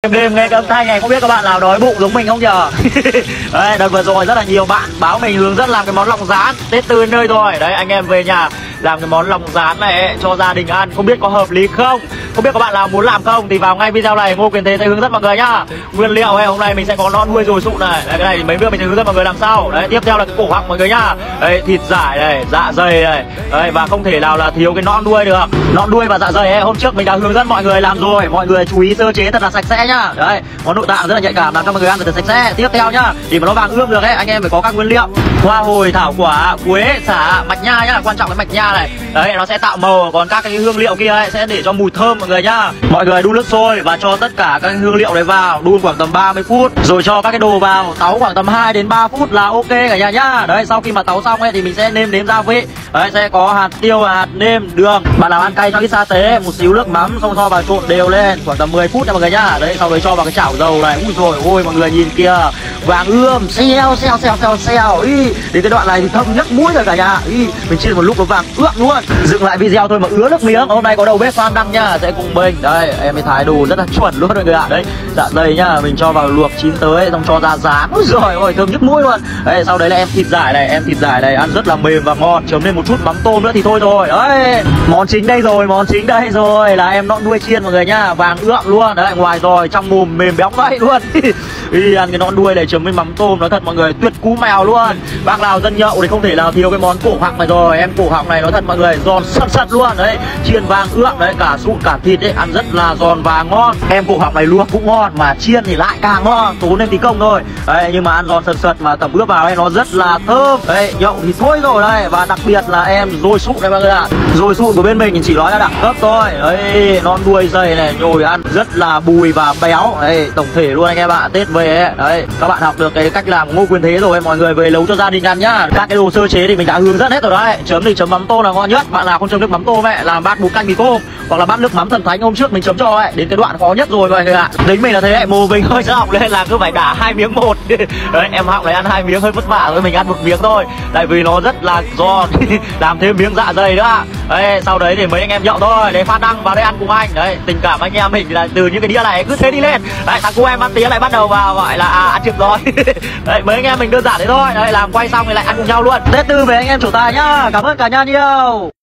Đêm nghe cái âm thanh này không biết các bạn nào đói bụng giống mình không nhờ. Đấy, đợt vừa rồi rất là nhiều bạn báo mình hướng dẫn làm cái món lòng rán Tết tươi nơi rồi. Đấy, anh em về nhà làm cái món lòng rán này ấy, cho gia đình ăn, không biết có hợp lý không, không biết các bạn nào muốn làm không thì vào ngay video này Ngô Quyền Thế sẽ hướng dẫn mọi người nhá. Nguyên liệu ấy, hôm nay mình sẽ có non nuôi dồi sụn này. Đấy, cái này mấy bữa mình sẽ hướng dẫn mọi người làm sao. Đấy, tiếp theo là cái cổ họng mọi người nhá. Đấy, thịt dải này, dạ dày này. Đấy, và không thể nào là thiếu cái non đuôi được. Non đuôi và dạ dày ấy, hôm trước mình đã hướng dẫn mọi người làm rồi, mọi người chú ý sơ chế thật là sạch sẽ nhá. Đấy, món nội tạng rất là nhạy cảm, làm cho mọi người ăn thật là sạch sẽ. Tiếp theo nhá, để mà nó vàng ươm được ấy, anh em phải có các nguyên liệu: hoa hồi, thảo quả, quế, sả, mạch nha nhá, quan trọng cái mạch nha này. Đấy, nó sẽ tạo màu, còn các cái hương liệu kia ấy sẽ để cho mùi thơm mọi người nhá. Mọi người đun nước sôi và cho tất cả các hương liệu đấy vào, đun khoảng tầm 30 phút, rồi cho các cái đồ vào, tấu khoảng tầm 2 đến 3 phút là ok cả nhà nhá. Đấy, sau khi mà tấu xong ấy thì mình sẽ nêm nếm gia vị. Đấy, sẽ có hạt tiêu, hạt nêm, đường. Bạn nào ăn cay cho ít sa tế, một xíu nước mắm, xong cho vào trộn đều lên khoảng tầm 10 phút nha mọi người nhá. Đấy, sau đấy cho vào cái chảo dầu này. Ui rồi ôi, mọi người nhìn kìa, vàng ươm, xèo xèo xèo xèo xèo. Đến cái đoạn này thì thơm nhức mũi rồi cả nhà. Mình chiên một lúc nó vàng ươm luôn. Dừng lại video thôi mà ứa nước miếng. Hôm nay có đầu bếp Phan Đăng nhá, sẽ cùng mình. Đây, em mới thái đồ rất là chuẩn luôn mọi người ạ. Đấy, dạ dày nhá, mình cho vào luộc chín tới, xong cho ra rán. Ui rồi ôi, thơm nhức mũi luôn. Đấy, sau đấy là em thịt dải này, ăn rất là mềm và ngon. Chấm lên một chút mắm tôm nữa thì thôi rồi. Đấy, món chính đây rồi, là em nõn đuôi chiên mọi người nhá, vàng ươm luôn. Đấy, ngoài rồi trong mồm mềm béo ngậy luôn. Ăn cái nõn đuôi này chấm với mắm tôm nó thật mọi người tuyệt cú mèo luôn. Bác nào dân nhậu thì không thể nào thiếu cái món cổ họng này rồi. Em cổ họng này nó thật mọi người, giòn sật sật luôn. Đấy, chiên vàng ươm đấy, cả sụn cả thịt ấy, ăn rất là giòn và ngon. Em cổ họng này luộc cũng ngon mà chiên thì lại càng ngon, tốn thêm tí công thôi. Đấy, nhưng mà ăn giòn sật sật mà tẩm ướp vào ấy nó rất là thơm. Đấy, nhậu thì thôi rồi đây. Và đặc biệt là em dồi sụn đây mọi người ạ. Dồi sụn của bên mình chỉ nói là đẳng cấp thôi. Đấy, non đuôi dày này, nhồi ăn rất là bùi và béo. Đấy, tổng thể luôn anh em ạ. Tết về ấy, đấy, các bạn học được cái cách làm Ngô Quyền Thế rồi, mọi người về nấu cho gia đình ăn nhá. Các cái đồ sơ chế thì mình đã hướng dẫn hết rồi đấy. Chấm thì chấm mắm tôm là ngon nhất. Bạn nào không chấm nước mắm tôm ấy, làm bát bún canh mì tôm hoặc là bát nước mắm thần thánh hôm trước mình chấm cho ấy, đến cái đoạn khó nhất rồi mọi người ạ. Tính mình là thế ấy, mồ mình hơi sợ học lên là cứ phải đả 2 miếng một. Đấy, em học này ăn 2 miếng hơi vất vả rồi, mình ăn 1 miếng thôi. Tại vì nó rất là giòn. Làm thêm miếng dạ dày nữa. Đấy, sau đấy thì mấy anh em nhậu thôi. Đấy, Phan Đăng vào đây ăn cùng anh. Đấy, tình cảm anh em mình là từ những cái đĩa này cứ thế đi lên. Đấy, thằng cu em ăn tía lại bắt đầu vào gọi là ăn trực rồi. Đấy, mấy anh em mình đơn giản thế thôi. Đấy, làm quay xong thì lại ăn cùng nhau luôn. Tết tư về anh em chủ tài nhá. Cảm ơn cả nhà nhiều.